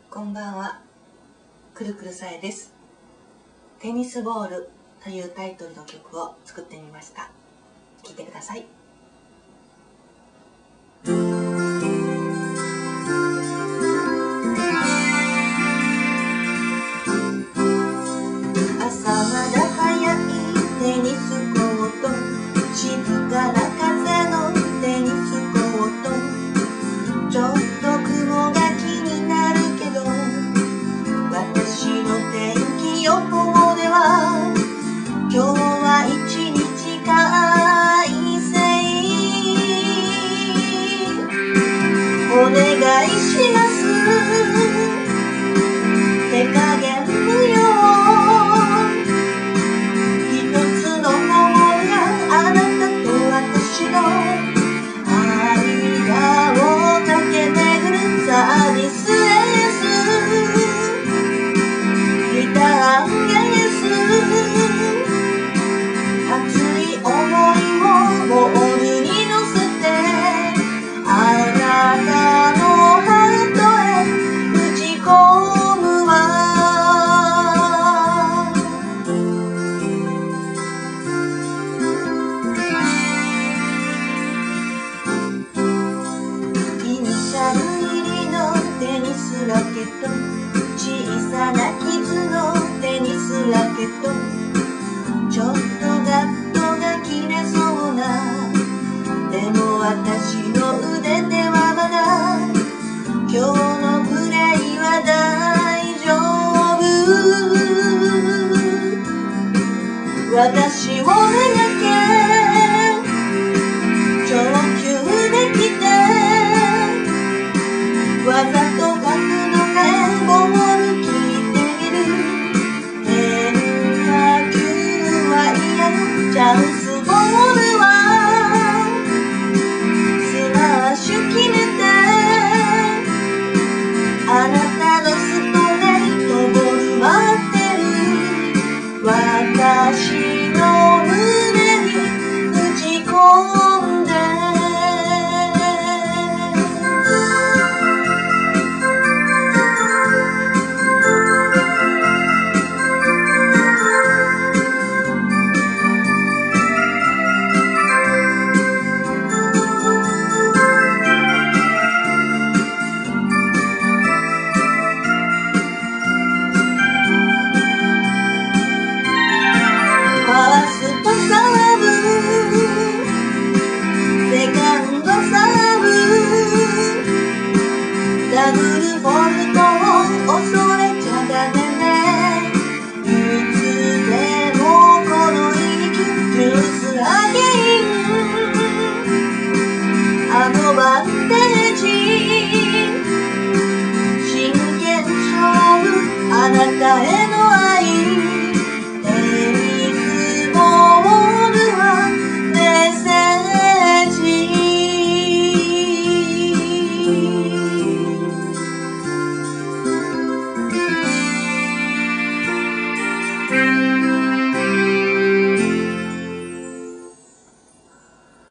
こんばんは、くるくるさえです。テニスボールというタイトルの曲を作ってみました。聴いてください。朝まだ早いテニスコート、静かな風のテニスコート、ちょっと雲が気になるけど、私の天気予報では今日は一日快晴。お願いします、手加減無用。一つの方があなたと私の間を駆け巡るサービスエース、リターンエース、熱い想いをボールに乗せてあなたのハートへ打ち込むわ。イニシャル入りのテニスラケット、小さな傷のテニスラケット、ちょっとガットが切れそうな、でも私の腕ではまだ今日のプレイは大丈夫。私を描け上級できてわざと